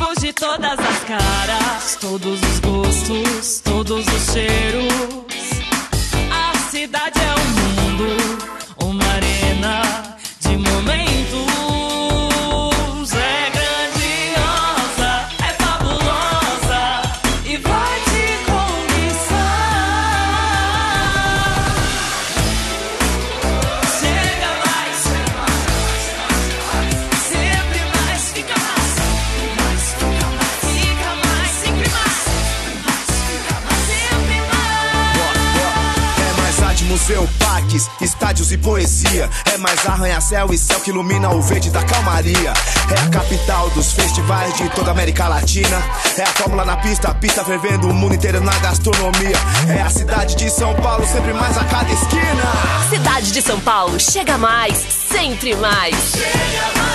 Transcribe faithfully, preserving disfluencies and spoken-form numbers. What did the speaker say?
amigos de todas as caras, todos os gostos, todos os cheiros. A cidade é um mundo, uma arena de momentos. É grandiosa, é fabulosa e vai te conquistar. Chega mais, sempre mais, fica mais, fica mais, sempre mais, sempre mais. É mais arte, museu, parques, estádios e poesia. É mais arranha-céu e céu que ilumina o verde da calmaria. É a capital dos festivais de toda a América Latina. É a fórmula na pista, a pista fervendo o mundo inteiro na gastronomia. É a cidade de São Paulo, sempre mais a cada esquina. Cidade de São Paulo, chega mais, sempre mais. Chega mais.